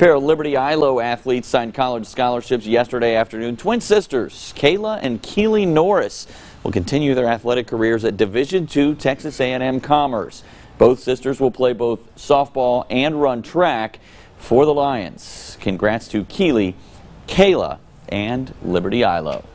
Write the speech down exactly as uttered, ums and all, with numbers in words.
pair of Liberty I L O athletes signed college scholarships yesterday afternoon. Twin sisters Kayla and Keely Norris will continue their athletic careers at Division two Texas A and M-Commerce. Both sisters will play both softball and run track for the Lions. Congrats to Keely, Kayla, and Liberty I L O.